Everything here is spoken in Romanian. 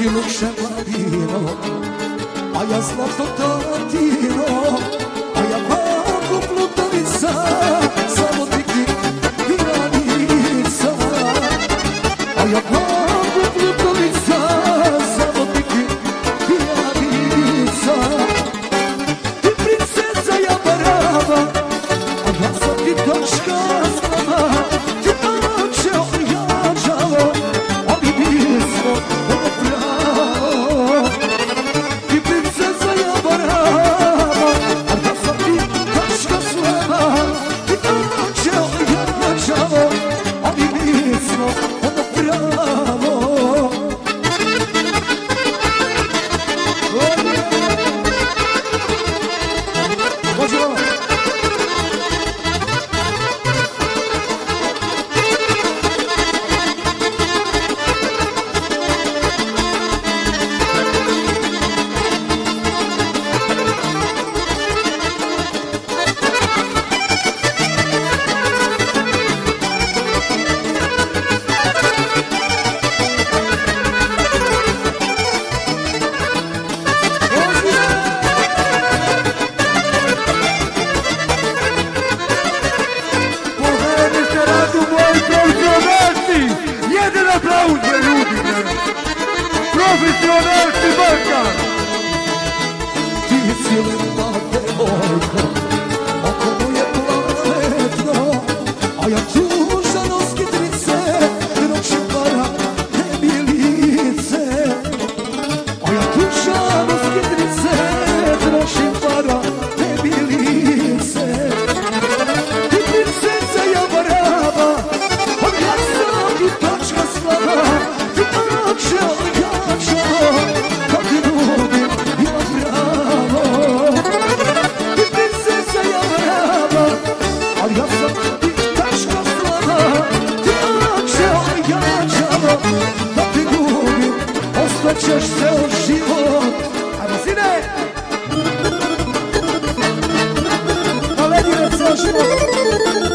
ti luče mladino, a ja zlato tatino, a ja babu plutavica, samo ti piranica, a ja babu plutavica, samo ti piranica. Ti princesa ja barava, a ja sam ti točka slava, ti tače ojačalo, a mi nismo ono pravo. Ti princesa ja barava, a ja sam ti točka slava, ti tače ojačalo, a mi nismo ono pravo. Može ovo? Jedan aplauz za ljudi, profesionalci Balkan. Ti si lepa devojka, oko moje planetno, a ja tužan oskidrice, noćim para tebi lice. A ja tužan oskidrice, noćim para tebi lice. Ti princesa ja barava, a ja sam ti tačka slava, ti tače ojačalo, kad te ljubim ja pravo. Ti princesa ja barava, a ja sam ti tačka slava, ti tače ojačalo, kad te ljubim ostaćeš ceo život. Ajmo sine! Da ledine ceo život.